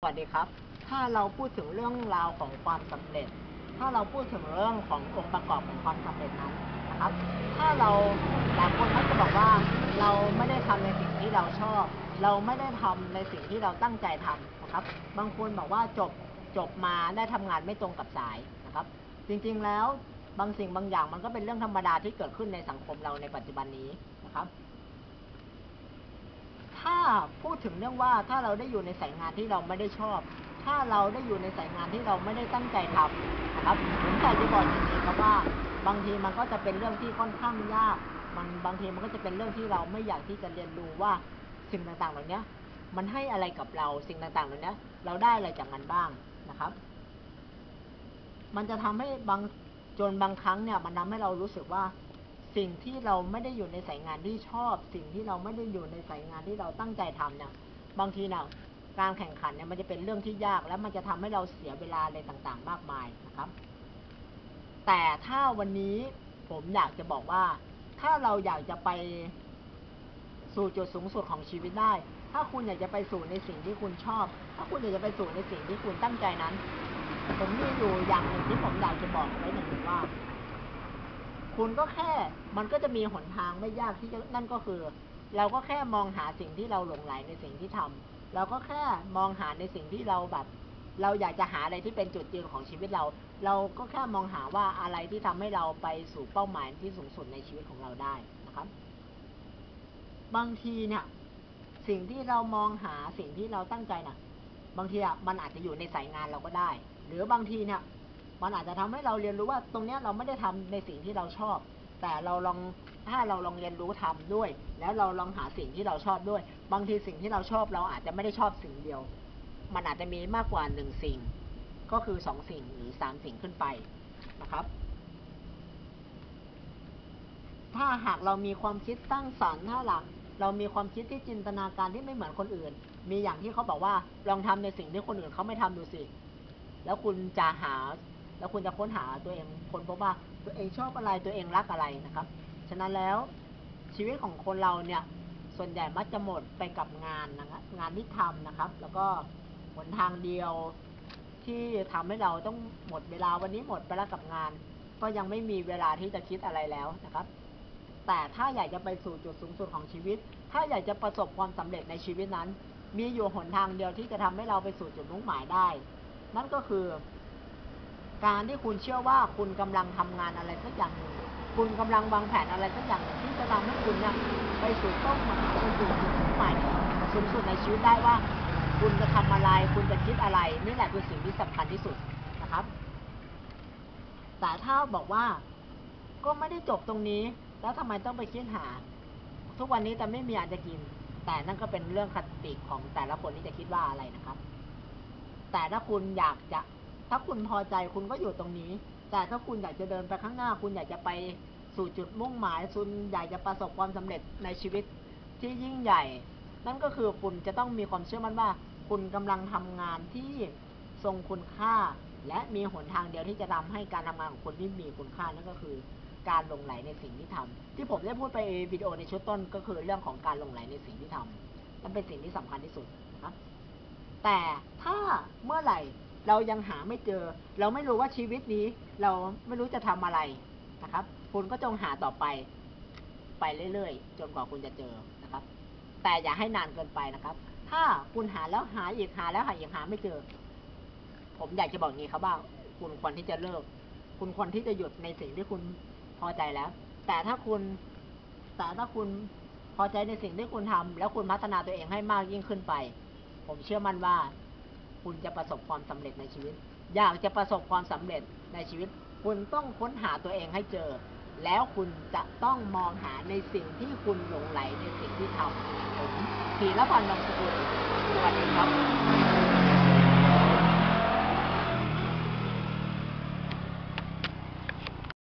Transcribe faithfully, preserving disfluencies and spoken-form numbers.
สวัสดีครับถ้าเราพูดถึงเรื่องราวของความสำเร็จถ้าเราพูดถึงเรื่องขององค์ประกอบของความสำเร็จนั้นนะครับถ้าเราหลายคนมักจะบอกว่าเราไม่ได้ทำในสิ่งที่เราชอบเราไม่ได้ทำในสิ่งที่เราตั้งใจทำนะครับบางคนบอกว่าจบจบมาได้ทำงานไม่ตรงกับสายนะครับจริงๆแล้วบางสิ่งบางอย่างมันก็เป็นเรื่องธรรมดาที่เกิดขึ้นในสังคมเราในปัจจุบันนี้นะครับถ้าพูดถึงเรื่องว่าถ้าเราได้อยู่ในสายงานที่เราไม่ได้ชอบถ้าเราได้อยู่ในสายงานที่เราไม่ได้ตั้งใจทำนะครับผมอยากจะบอกอย่างนี้ครับว่าบางทีมันก็จะเป็นเรื่องที่ค่อนข้างยากมันบางทีมันก็จะเป็นเรื่องที่เราไม่อยากที่จะเรียนรู้ว่าสิ่งต่างๆเหล่านี้มันให้อะไรกับเราสิ่งต่างๆเหล่านี้เราได้อะไรจากมันบ้างนะครับมันจะทำให้บางจนบางครั้งเนี่ยมันทำให้เรารู้สึกว่าสิ่งที่เราไม่ได้อยู่ในสายงานที่ชอบสิ่งที่เราไม่ได้อยู่ในสายงานที่เราตั้งใจทำเนี่ยบางทีเนี่ยการแข่งขันเนี่ยมันจะเป็นเรื่องที่ยากและมันจะทำให้เราเสียเวลาอะไรต่างๆมากมายนะครับแต่ถ้าวันนี้ผมอยากจะบอกว่าถ้าเราอยากจะไปสู่จุดสูงสุดของชีวิตได้ถ้าคุณอยากจะไปสู่ในสิ่งที่คุณชอบถ้าคุณอยากจะไปสู่ในสิ่งที่คุณตั้งใจนั้นผมมีอยู่อย่างหนึ่งที่ผมอยากจะบอกไว้หนึ่งว่าคุณก็แค่มันก็จะมีหนทางไม่ยากที่จะนั่นก็คือเราก็แค่มองหาสิ่งที่เราหลงไหลในสิ่งที่ทำเราก็แค่มองหาในสิ่งที่เราแบบเราอยากจะหาอะไรที่เป็นจุดยืนของชีวิตเราเราก็แค่มองหาว่าอะไรที่ทำให้เราไปสู่เป้าหมายที่สูงสุดในชีวิตของเราได้นะครับบางทีเนี่ยสิ่งที่เรามองหาสิ่งที่เราตั้งใจน่ะบางทีอ่ะมันอาจจะอยู่ในสายงานเราก็ได้หรือบางทีเนี่ยมันอาจจะทำให้เราเรียนรู้ว่าตรงนี้เราไม่ได้ทำในสิ่งที่เราชอบแต่เราลองถ้าเราลองเรียนรู้ทำด้วยแล้วเราลองหาสิ่งที่เราชอบด้วยบางทีสิ่งที่เราชอบเราอาจจะไม่ได้ชอบสิ่งเดียวมันอาจจะมีมากกว่าหนึ่งสิ่งก็คือสองสิ่งหรือสามสิ่งขึ้นไปนะครับถ้าหากเรามีความคิดสร้างสรรค์ถ้าหลักเรามีความคิดที่จินตนาการที่ไม่เหมือนคนอื่นมีอย่างที่เขาบอกว่าลองทำในสิ่งที่คนอื่นเขาไม่ทำดูสิแล้วคุณจะหาแล้วคุณจะค้นหาตัวเองคนพบว่าตัวเองชอบอะไรตัวเองรักอะไรนะครับฉะนั้นแล้วชีวิตของคนเราเนี่ยส่วนใหญ่มักจะหมดไปกับงานนะครับงานที่ทำนะครับแล้วก็หนทางเดียวที่ทำให้เราต้องหมดเวลาวันนี้หมดไปแล้วกับงานก็ยังไม่มีเวลาที่จะคิดอะไรแล้วนะครับแต่ถ้าอยากจะไปสู่จุดสูงสุดของชีวิตถ้าอยากจะประสบความสำเร็จในชีวิตนั้นมีอยู่หนทางเดียวที่จะทำให้เราไปสู่จุดมุ่งหมายได้นั่นก็คือการที่คุณเชื่อว่าคุณกำลังทำงานอะไรสักอย่างหนึ่งคุณกำลังวางแผนอะไรสักอย่างหนึ่งที่จะทำให้คุณเนี่ยไปสู่เป้าหมายไปสู่จุดมุ่งหมายสูงสุดในชีวิตได้ว่าคุณจะทำอะไรคุณจะคิดอะไรนี่แหละคือสิ่งที่สำคัญที่สุดนะครับแต่ถ้าบอกว่าก็ไม่ได้จบตรงนี้แล้วทำไมต้องไปคิดหาทุกวันนี้แต่ไม่มีอาจจะกินแต่นั่นก็เป็นเรื่องคติของแต่ละคนที่จะคิดว่าอะไรนะครับแต่ถ้าคุณอยากจะถ้าคุณพอใจคุณก็อยู่ตรงนี้แต่ถ้าคุณอยากจะเดินไปข้างหน้าคุณอยากจะไปสู่จุดมุ่งหมายคุณอยากจะประสบความสำเร็จในชีวิตที่ยิ่งใหญ่นั่นก็คือคุณจะต้องมีความเชื่อมั่นว่าคุณกำลังทำงานที่ทรงคุณค่าและมีหนทางเดียวที่จะทำให้การทำงานของคุณที่มีคุณค่านั่นก็คือการหลงไหลในสิ่งที่ทำที่ผมได้พูดไปวิดีโอในชุดต้นก็คือเรื่องของการหลงไหลในสิ่งที่ทำนั่นเป็นสิ่งที่สำคัญที่สุดนะครับแต่ถ้าเมื่อไหร่เรายังหาไม่เจอเราไม่รู้ว่าชีวิตนี้เราไม่รู้จะทำอะไรนะครับคุณก็จงหาต่อไปไปเรื่อยๆจนกว่าคุณจะเจอนะครับแต่อย่าให้นานเกินไปนะครับถ้าคุณหาแล้วหาอีกหาแล้วหาอีกหาไม่เจอผมอยากจะบอกงี้ครับว่าคุณควรที่จะเลิกคุณควรที่จะหยุดในสิ่งที่คุณพอใจแล้วแต่ถ้าคุณแต่ถ้าคุณพอใจในสิ่งที่คุณทำแล้วคุณพัฒนาตัวเองให้มากยิ่งขึ้นไปผมเชื่อมั่นว่าคุณจะประสบความสำเร็จในชีวิตอยากจะประสบความสำเร็จในชีวิตคุณต้องค้นหาตัวเองให้เจอแล้วคุณจะต้องมองหาในสิ่งที่คุณหลงไหลในสิ่งที่ทำผมธีรพันธ์ นงสกุลสวัสดีครับ